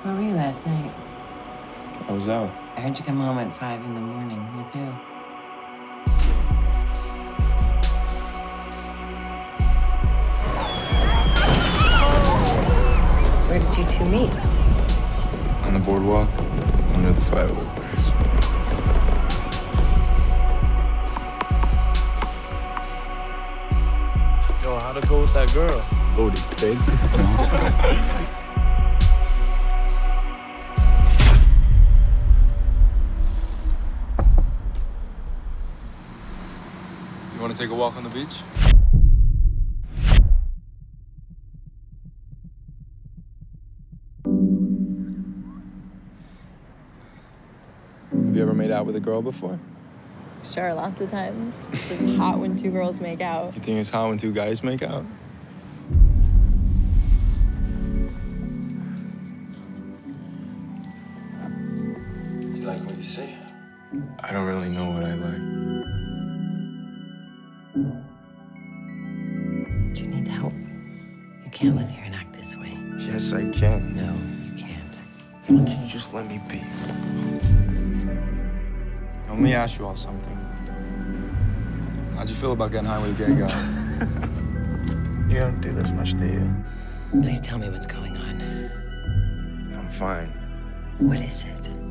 Where were you last night? I was out. I heard you come home at 5 in the morning. With who? Where did you two meet? On the boardwalk, under the fireworks. Yo, how'd it go with that girl? Loaded, babe. You want to take a walk on the beach? Have you ever made out with a girl before? Sure, lots of times. It's just hot when two girls make out. You think it's hot when two guys make out? You like what you see? I don't really know what I like. Do you need help? You can't live here and act this way. Yes, I can. No, you can't. Can you just let me be? Let me ask you all something. How'd you feel about getting high with a gay guy? You don't do this much, do you? Please tell me what's going on. I'm fine. What is it?